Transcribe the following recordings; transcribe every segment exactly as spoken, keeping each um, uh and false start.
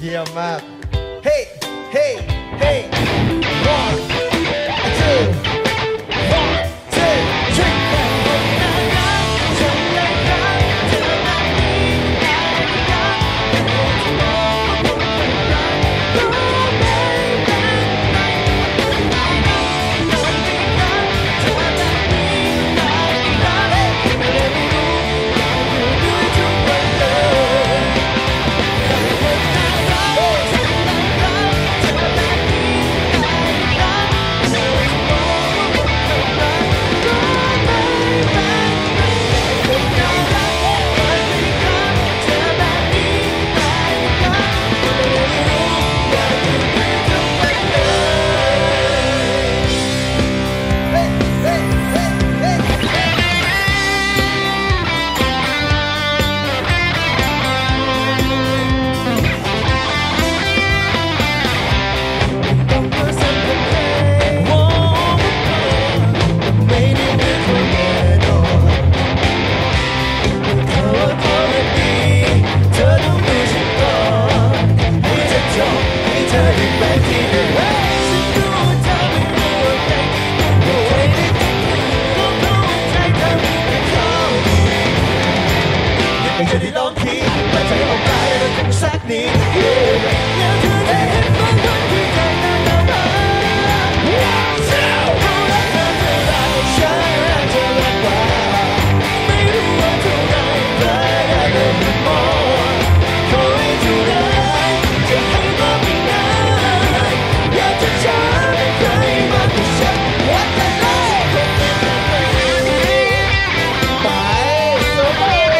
เยี่ยมมาก เฮ้เฮ้เฮ้ one two one two three จะได้ลองคิดแต่ใจออกไปแล้วคงสักนิดแล้วเธอได้เห็นบางคนที่ใจนั้นน่ารักเขารักเธอเท่าไรฉันรักเธอมากกว่าไม่รู้ว่าเท่าไรแต่ได้เริ่มมองขอให้เท่าไรจะให้มากไม่นานอยากจะช้าไม่เคยมากกว่าฉันวัดกันเลยไปโซ่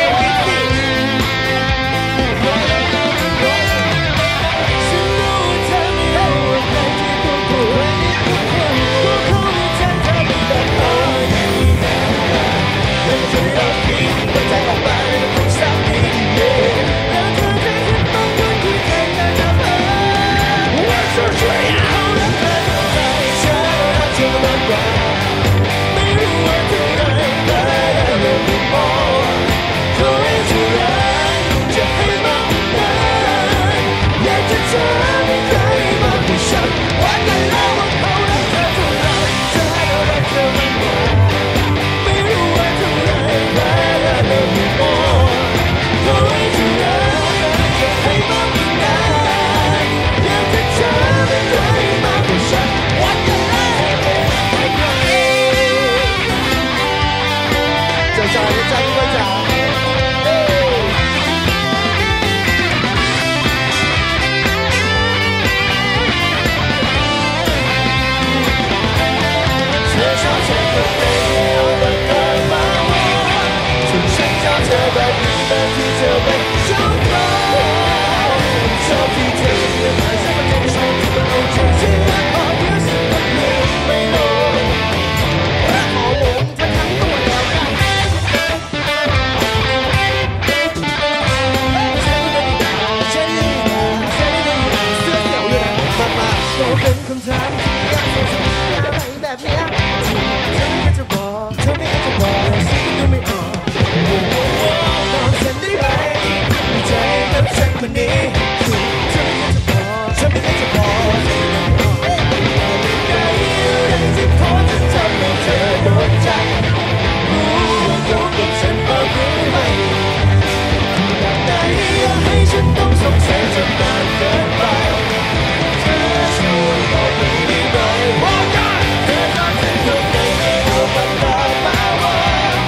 เป็นคำถามที่อยากจะถามอะไรแบบเนี้ยเธอไม่จะบอกเธอไม่จะบอกฉันก็ไม่ออกตอนฉันได้ไหมมีใจกับฉันคนนี้เธอไม่จะบอกฉันไม่จะบอกไม่ได้อะไรที่พอจะทำให้เธอโดนใจรู้ตัวกับฉันบ้างหรือไม่แบบไหนอยากให้ฉันต้องสงสัยจนนานเกินไป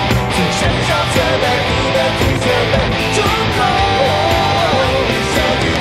ฉันชอบเธอแบบนี้แบบที่เธอเป็นทุกคนชอบที่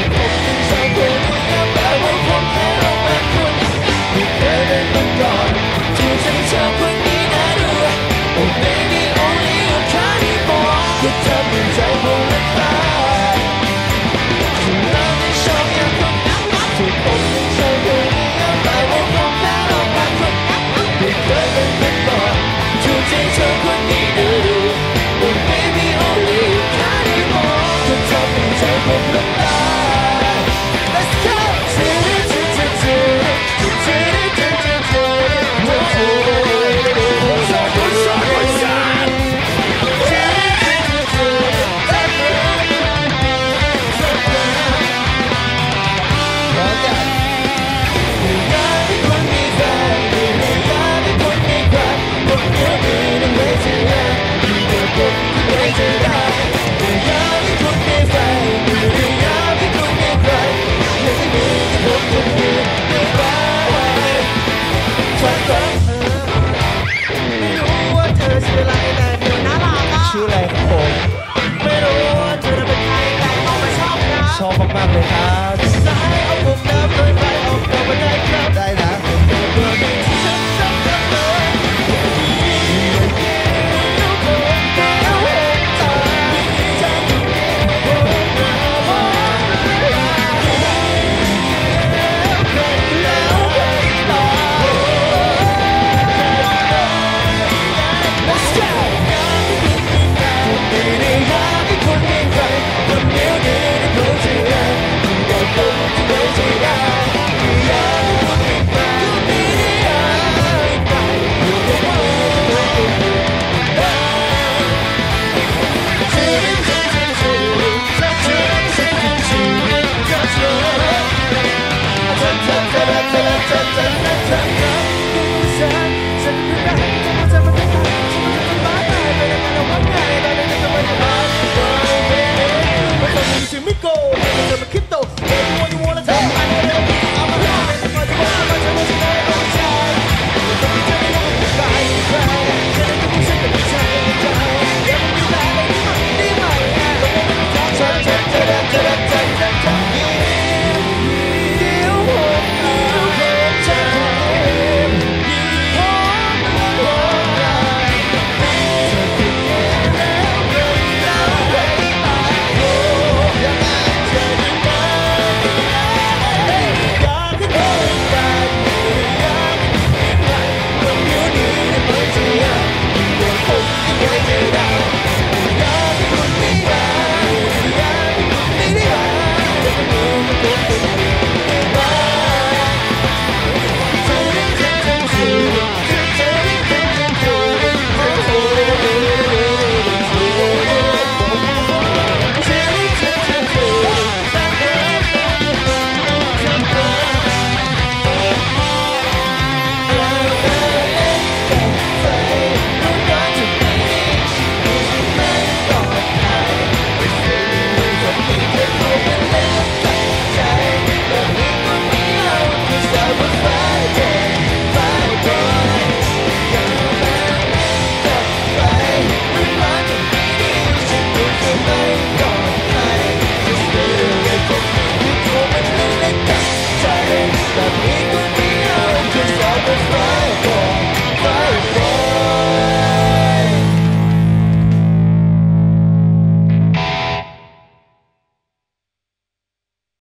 ผมยังชอบคนนี้แต่ว่าผมแค่ลงเป็นคนไม่เคยเป็นมาก่อนที่ฉันชอบคนนี้นะดู Oh baby only you can be more ก็ทำให้ใจผมละลายที่เราไม่ชอบอย่างคนที่ผมยังชอบคนนี้แต่ว่าผมแค่ลงเป็นคนไม่เคยเป็นมาก่อนที่ฉันชอบคนนี้นะดู Oh baby only you can be more ก็ทำให้ใจผมละลาย Let's go ชื่ออะไรครับผมไม่รู้ว่าเธอจะเป็นใครแต่เอามาชอบนะชอบมากๆเลยครับสายเอาผมน้ำโดยไปออกกลับมาได้ครับได้นะเบอร์หนึ่งที่ฉันชอบจังเลยJust